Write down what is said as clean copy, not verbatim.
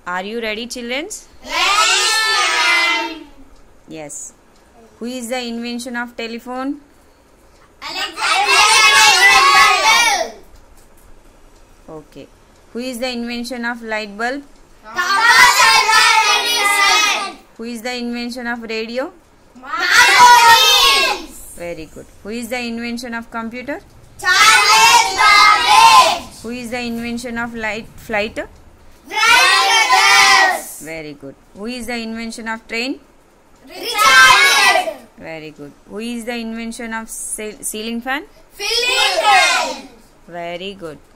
Are you ready, children? Yes, ma'am. Yes. Who is the invention of telephone? Alexander. Okay. Who is the invention of light bulb? Thomas Alva Edison. Who is the invention of radio? Marconi. Very good. Who is the invention of computer? Charles Babbage. Who is the invention of flight? Wright. Very good. Who is the invention of train? Richard. Very good. Who is the invention of ceiling fan? Philip. Very good.